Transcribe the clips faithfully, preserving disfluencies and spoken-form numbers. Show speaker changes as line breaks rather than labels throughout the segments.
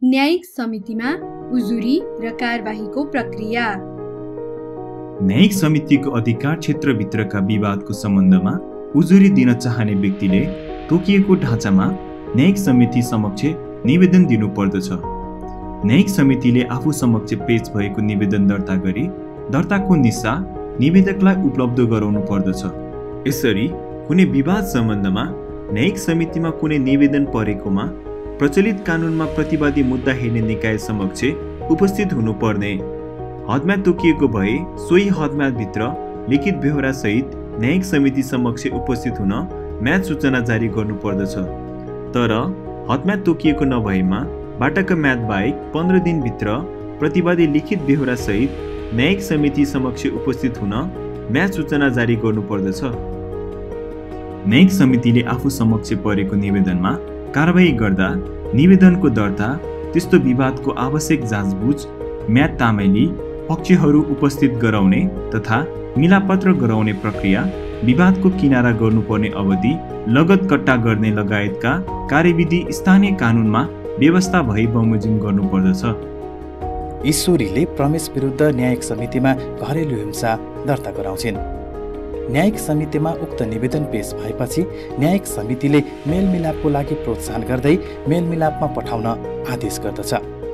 न्यायिक समितिमा उजुरी र कारबाहीको प्रक्रिया।
न्यायिक समितिको अधिकार क्षेत्रभित्रका विवादको सम्बन्धमा उजुरी दिन चाहने व्यक्तिले तोकिएको ढाँचामा न्यायिक समिति समक्ष निवेदन दिनुपर्दछ। न्यायिक समितिले आफू समक्ष पेश भएको निवेदन दर्ता गरी दर्ताको निस्सा निवेदकलाई उपलब्ध गराउनु पर्दछ। यसरी कुनै विवाद सम्बन्धमा न्यायिक समितिमा कुनै निवेदन परेकोमा प्रचलित कानुनमा प्रतिवादी मुद्दा हेर्ने निकाय समक्ष उपस्थित हुनुपर्ने, हदमा तोकिएको भए सोही हदम्यादभित्र लिखित बेहोरा सहित न्यायिक समिति समक्ष उपस्थित हुन म्याद सूचना जारी गर्नुपर्दछ। तर हदम्याद तोकिएको नभएमा बाटाको म्याद बाहेक पन्ध्र दिनभित्र प्रतिवादी लिखित बेहोरा सहित न्यायिक समिति समक्ष उपस्थित हुन म्याद सूचना जारी गर्नुपर्दछ। न्यायिक समितिले आफू समक्ष परेको निवेदनमा कारबाही गर्दा निवेदनको दर्ता, त्यस्तो विवादको आवश्यक जाँचबुझ, म्याद तामेली, पक्षहरू उपस्थित गराउने तथा मिलापत्र गराउने प्रक्रिया, विवादको किनारा गर्नुपर्ने अवधि, लगत कट्टा गर्ने लगायतका कार्यविधि स्थानीय कानुनमा व्यवस्था भई बमोजिम गर्नुपर्दछ।
ईश्वरीले प्रमेश विरुद्ध न्यायिक समितिमा घरेलु हिंसा दर्ता गराउँछिन्। न्यायिक समितिमा उक्त निवेदन पेश भएपछि न्यायिक समितिले मेलमिलापको लागि प्रोत्साहन गर्दै मेलमिलापमा पठाउन आदेश गर्दछ।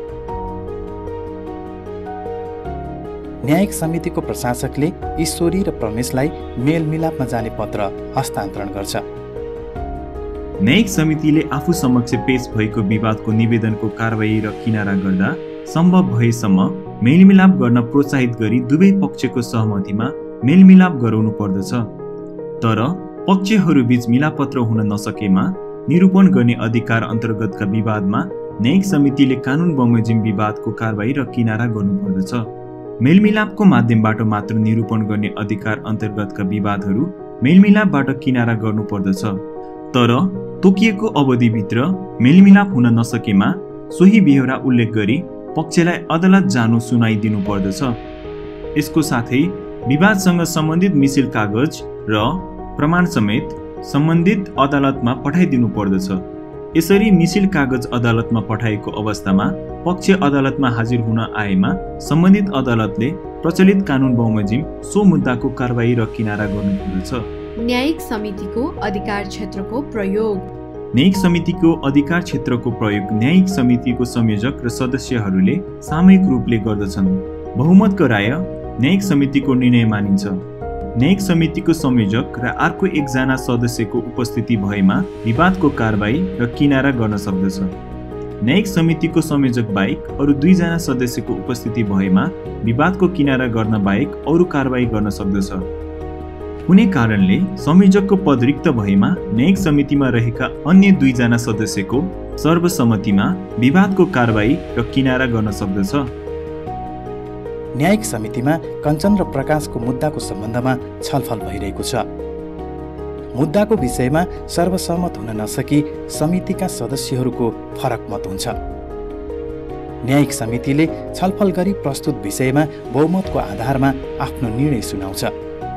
न्यायिक समितिको प्रशासकले ईश्वरी र प्रमेशलाई मेलमिलापमा जाने पत्र हस्तान्तरण गर्छ।
न्यायिक समितिले आफू समक्ष पेश भएको विवादको निवेदनको कारबाही र किनारा गर्दा सम्भव भएसम्म मेलमिलाप गर्न प्रोत्साहित गरी दुवै पक्षको सहमतिमा मेलमिलाप गराउनु पर्दछ। तर पक्षहरूबीच मिलापत्र हुन नसकेमा निरूपण गर्ने अधिकार अन्तर्गतका विवादमा न्यायिक समितिले कानुन बमोजिम विवादको कारबाही र किनारा गर्नुपर्दछ। मेलमिलापको माध्यमबाट मात्र निरूपण गर्ने अधिकार अन्तर्गतका विवादहरू मेलमिलापबाट किनारा गर्नुपर्दछ। तर तोकिएको अवधिभित्र मेलमिलाप हुन नसकेमा सोही बेहोरा उल्लेख गरी पक्षलाई अदालत जानु सुनाइदिनु पर्दछ। यसको साथै विवादसँग सम्बन्धित मिसिल कागज र प्रमाण समेत सम्बन्धित अदालतमा पठाइदिनु पर्दछ। यसरी मिसिल कागज अदालतमा पठाएको अवस्थामा पक्ष अदालतमा हाजिर हुन आएमा सम्बन्धित अदालतले प्रचलित कानुन बमोजिम सो मुद्दाको कारबाही र किनारा गर्नुपर्दछ।
न्यायिक समितिको अधिकार क्षेत्रको प्रयोग।
न्यायिक समितिको अधिकार क्षेत्रको प्रयोग न्यायिक समितिको संयोजक र सदस्यहरूले सामूहिक रूपले गर्दछन्। बहुमतको राय न्यायिक समितिको निर्णय मानिन्छ। न्यायिक समितिको संयोजक र अर्को एकजना सदस्यको उपस्थिति भएमा विवादको कारबाही र किनारा गर्न सक्दछ। न्यायिक समितिको संयोजक बाहेक अरू दुईजना सदस्यको उपस्थिति भएमा विवादको किनारा गर्न बाहेक अरू कारबाही गर्न सक्दछ। कुनै कारणले संयोजकको पद रिक्त भएमा न्यायिक समितिमा रहेका अन्य दुईजना सदस्यको सर्वसम्मतिमा विवादको कारबाही र किनारा गर्न सक्दछ।
न्यायिक समितिमा कञ्चन र प्रकाशको मुद्दाको सम्बन्धमा छलफल भइरहेको छ। मुद्दाको विषयमा सर्वसम्मत हुन नसकी समितिका सदस्यहरूको फरक मत हुन्छ। न्यायिक समितिले छलफल गरी प्रस्तुत विषयमा बहुमतको आधारमा आफ्नो निर्णय सुनाउँछ।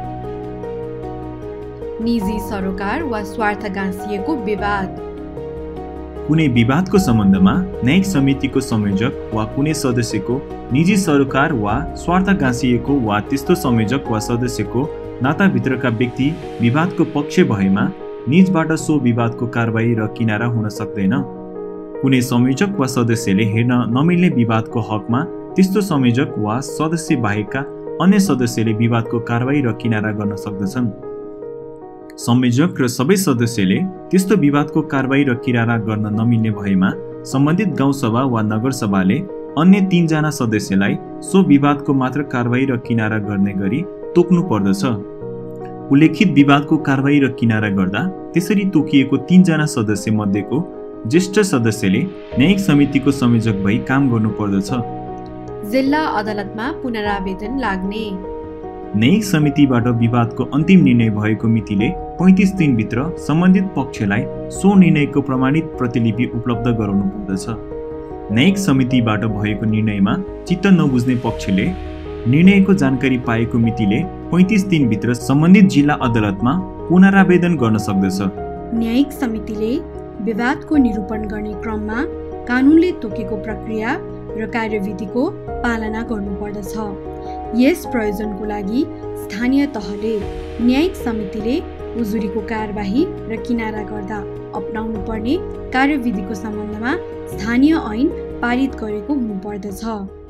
निजी सरोकार वा स्वार्थ गाँसिएको विवाद।
कुनै विवादको सम्बन्धमा न्यायिक समितिको संयोजक वा कुनै सदस्यको निजी सरोकार वा स्वार्थ गाँसिएको वा त्यस्तो संयोजक वा सदस्यको नाताभित्रका व्यक्ति विवादको पक्ष भएमा निजबाट सो विवादको कारबाही र किनारा हुन सक्दैन। कुनै संयोजक वा सदस्यले हेर्न नमिल्ने विवादको हकमा त्यस्तो संयोजक वा सदस्य बाहेकका अन्य सदस्यले विवादको कारबाही र किनारा गर्न सक्दछन्। संयोजक र सबै सदस्यले त्यस्तो विवादको कारबाही र किनारा गर्न नमिल्ने भएमा सम्बन्धित गाउँसभा वा नगरसभाले अन्य तीनजना सदस्यलाई सो विवादको मात्र कारबाही र किनारा गर्ने गरी तोक्नु पर्दछ। उल्लेखित विवादको कारबाही र किनारा गर्दा त्यसरी तोकिएको तीनजना सदस्य मध्येको ज्येष्ठ सदस्यले न्यायिक समितिको संयोजक भई काम गर्नुपर्दछ।
जिल्ला अदालतमा पुनरावेदन लाग्ने।
न्यायिक समितिबाट विवादको अन्तिम निर्णय भएको मितिले पैँतिस दिनभित्र सम्बन्धित पक्षलाई सो निर्णयको प्रमाणित प्रतिलिपि उपलब्ध गराउनु पर्दछ। न्यायिक समितिबाट भएको निर्णयमा चित्त नबुझ्ने पक्षले निर्णयको जानकारी पाएको मितिले पैँतिस दिनभित्र सम्बन्धित जिल्ला अदालतमा पुनरावेदन गर्न सक्दछ।
न्यायिक समितिले विवादको निरूपण गर्ने क्रममा कानुनले तोकेको प्रक्रिया र कार्यविधिको पालना गर्नुपर्दछ। यस प्रयोजनको लागि स्थानीय तहले न्यायिक समितिले उजुरीको कारबाही र किनारा गर्दा अपनाउनु पर्ने कार्यविधिको सम्बन्धमा स्थानीय ऐन पारित गरेको हुनुपर्दछ।